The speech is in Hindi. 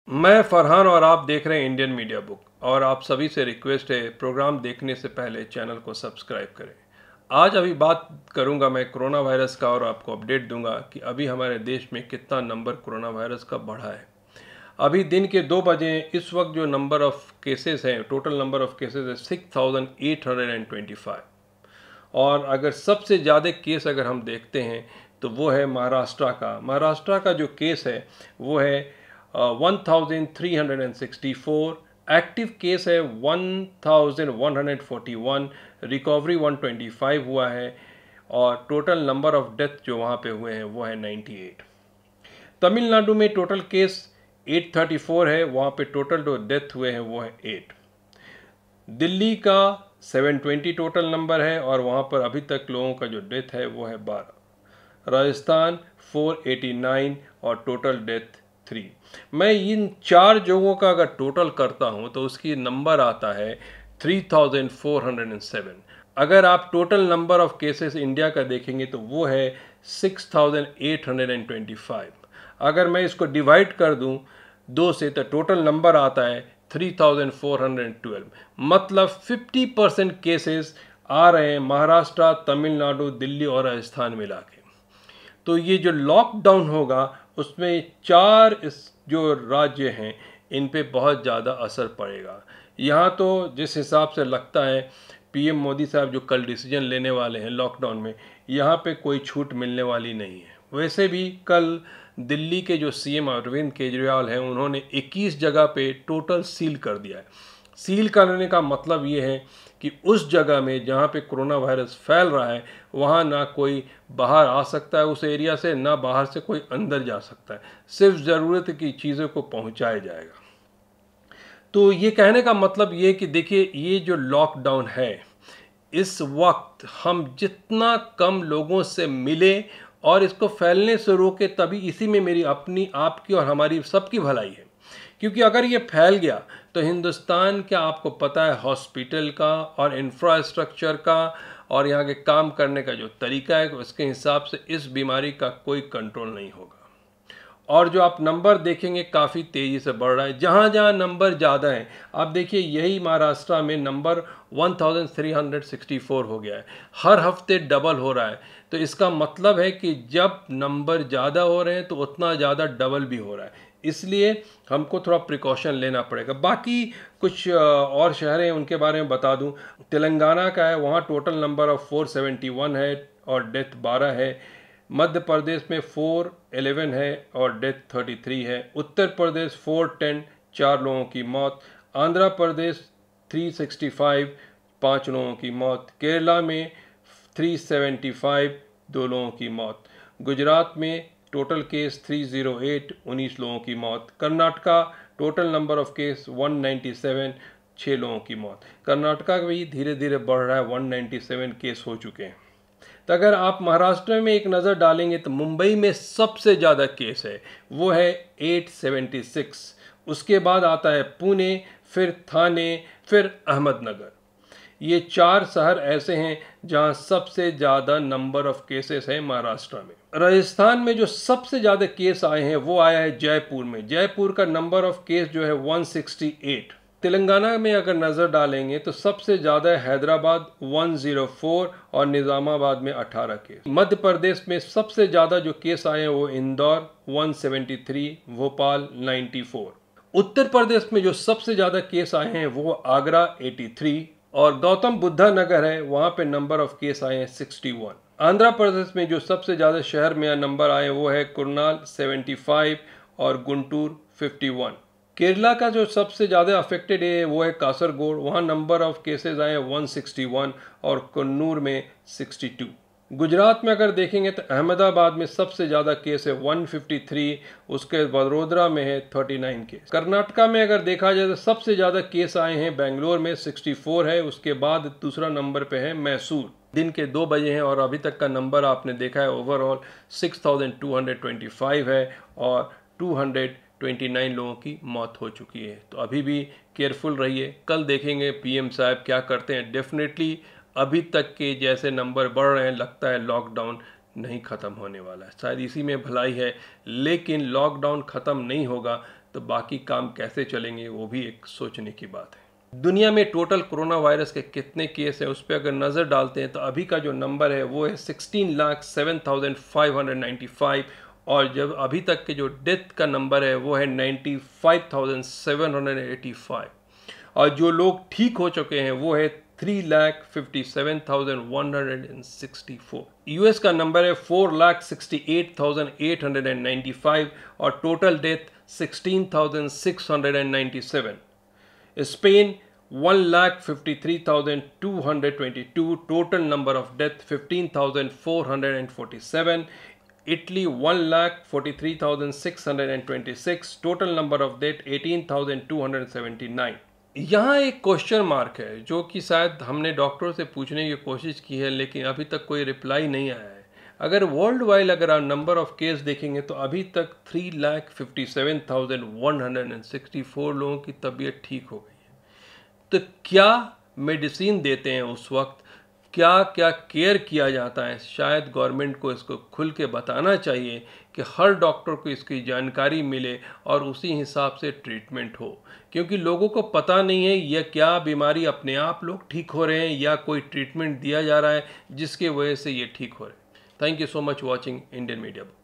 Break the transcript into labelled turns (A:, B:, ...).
A: मैं फरहान और आप देख रहे हैं इंडियन मीडिया बुक। और आप सभी से रिक्वेस्ट है, प्रोग्राम देखने से पहले चैनल को सब्सक्राइब करें। आज अभी बात करूंगा मैं कोरोना वायरस का और आपको अपडेट दूंगा कि अभी हमारे देश में कितना नंबर कोरोना वायरस का बढ़ा है। अभी दिन के 2 बजे इस वक्त जो नंबर ऑफ केसेस हैं, टोटल नंबर ऑफ केसेस है 6825। और अगर सबसे ज़्यादा केस अगर हम देखते हैं तो वो है महाराष्ट्र का जो केस है वो है 1364। एक्टिव केस है 1141, रिकवरी 125 हुआ है और टोटल नंबर ऑफ डेथ जो वहाँ पे हुए हैं वो है 98। तमिलनाडु में टोटल केस 834 है, वहाँ पे टोटल जो डेथ हुए हैं वो है 8। दिल्ली का 720 टोटल नंबर है और वहाँ पर अभी तक लोगों का जो डेथ है वो है 12। राजस्थान 489 और टोटल डेथ 3। मैं इन 4 जगहों का अगर टोटल करता हूँ तो उसकी नंबर आता है 3407। अगर आप total number of cases India का देखेंगे तो वो है 6825। अगर मैं इसको डिवाइड कर दूं 2 से तो टोटल नंबर आता है 3412। मतलब 50% केसेस आ रहे हैं महाराष्ट्र, तमिलनाडु, दिल्ली और राजस्थान मिला के। तो ये जो लॉकडाउन होगा उसमें 4 इस जो राज्य हैं इन पे बहुत ज़्यादा असर पड़ेगा। यहाँ तो जिस हिसाब से लगता है पीएम मोदी साहब जो कल डिसीजन लेने वाले हैं लॉकडाउन में, यहाँ पे कोई छूट मिलने वाली नहीं है। वैसे भी कल दिल्ली के जो सीएम अरविंद केजरीवाल हैं उन्होंने 21 जगह पे टोटल सील कर दिया है। सील करने का मतलब ये है कि उस जगह में जहाँ पे कोरोना वायरस फैल रहा है वहाँ ना कोई बाहर आ सकता है उस एरिया से, ना बाहर से कोई अंदर जा सकता है। सिर्फ ज़रूरत की चीज़ों को पहुँचाया जाएगा। तो ये कहने का मतलब ये कि देखिए, ये जो लॉकडाउन है इस वक्त हम जितना कम लोगों से मिले और इसको फैलने से रोके, तभी इसी में मेरी अपनी, आपकी और हमारी सबकी भलाई है। क्योंकि अगर ये फैल गया तो हिंदुस्तान क्या आपको पता है हॉस्पिटल का और इंफ्रास्ट्रक्चर का और यहाँ के काम करने का जो तरीका है उसके हिसाब से इस बीमारी का कोई कंट्रोल नहीं होगा। और जो आप नंबर देखेंगे काफ़ी तेज़ी से बढ़ रहा है। जहाँ जहाँ नंबर ज़्यादा है, आप देखिए यही महाराष्ट्र में नंबर 1364 हो गया है, हर हफ्ते डबल हो रहा है। तो इसका मतलब है कि जब नंबर ज़्यादा हो रहे हैं तो उतना ज़्यादा डबल भी हो रहा है। इसलिए हमको थोड़ा प्रिकॉशन लेना पड़ेगा। बाकी कुछ और शहर हैं उनके बारे में बता दूं। तेलंगाना का है, वहाँ टोटल नंबर ऑफ 471 है और डेथ 12 है। मध्य प्रदेश में 411 है और डेथ 33 है। उत्तर प्रदेश 410, 4 लोगों की मौत। आंध्र प्रदेश 365, 5 लोगों की मौत। केरला में 375, 2 लोगों की मौत। गुजरात में टोटल केस 308, 19 लोगों की मौत। Karnataka total number of case 197, 6 लोगों की मौत। कर्नाटका भी धीरे धीरे बढ़ रहा है, 197 केस हो चुके हैं। तो अगर आप महाराष्ट्र में एक नज़र डालेंगे तो मुंबई में सबसे ज़्यादा केस है, वो है 876। उसके बाद आता है पुणे, फिर थाने, फिर अहमदनगर। ये 4 शहर ऐसे हैं जहां सबसे ज़्यादा नंबर ऑफ केसेस हैं महाराष्ट्र में। राजस्थान में जो सबसे ज़्यादा केस आए हैं वो आया है जयपुर में। जयपुर का नंबर ऑफ केस जो है 168। तेलंगाना में अगर नज़र डालेंगे तो सबसे ज़्यादा हैदराबाद 104 और निज़ामाबाद में 18 केस। मध्य प्रदेश में सबसे ज़्यादा जो केस आए हैं वो इंदौर 173, भोपाल 94। उत्तर प्रदेश में जो सबसे ज़्यादा केस आए हैं वो आगरा 83 और गौतम बुद्धा नगर है, वहाँ पे नंबर ऑफ केस आए हैं 61। आंध्र प्रदेश में जो सबसे ज़्यादा शहर में नंबर आए वो है कुर्नाल 75 और गुंटूर 51। केरला का जो सबसे ज़्यादा अफेक्टेड है वो है कासरगोड, वहाँ नंबर ऑफ केसेस आए 161 और कन्नूर में 62। गुजरात में अगर देखेंगे तो अहमदाबाद में सबसे ज़्यादा केस है 153, उसके वडोदरा में है 39 केस। कर्नाटका में अगर देखा जाए तो सबसे ज़्यादा केस आए हैं बेंगलोर में 64 है, उसके बाद दूसरा नंबर पे है मैसूर। दिन के 2 बजे हैं और अभी तक का नंबर आपने देखा है ओवरऑल 6225 है और 229 लोगों की मौत हो चुकी है। तो अभी भी केयरफुल रहिए, कल देखेंगे पीएम साहब क्या करते हैं। डेफिनेटली अभी तक के जैसे नंबर बढ़ रहे हैं, लगता है लॉकडाउन नहीं ख़त्म होने वाला है। शायद इसी में भलाई है, लेकिन लॉकडाउन ख़त्म नहीं होगा तो बाकी काम कैसे चलेंगे वो भी एक सोचने की बात है। दुनिया में टोटल कोरोना वायरस के कितने केस हैं उस पर अगर नज़र डालते हैं तो अभी का जो नंबर है वो है 16,07,595 और जब अभी तक के जो डेथ का नंबर है वो है 95,785 और जो लोग ठीक हो चुके हैं वो है 3,57,164। यूएस का नंबर है 4,68,895 और total death 16,697। Spain 1,53,222, total number of death 15,447. Italy 1,43,626, total number of death 18,279. यहाँ एक क्वेश्चन मार्क है जो कि शायद हमने डॉक्टरों से पूछने की कोशिश की है लेकिन अभी तक कोई रिप्लाई नहीं आया है। अगर वर्ल्ड वाइड अगर आप नंबर ऑफ केस देखेंगे तो अभी तक 3,57,164 लोगों की तबीयत ठीक हो गई है। तो क्या मेडिसिन देते हैं उस वक्त, क्या क्या केयर किया जाता है, शायद गवर्नमेंट को इसको खुल के बताना चाहिए कि हर डॉक्टर को इसकी जानकारी मिले और उसी हिसाब से ट्रीटमेंट हो, क्योंकि लोगों को पता नहीं है यह क्या बीमारी अपने आप लोग ठीक हो रहे हैं या कोई ट्रीटमेंट दिया जा रहा है जिसके वजह से ये ठीक हो रहे हैं। Thank you so much watching Indian media.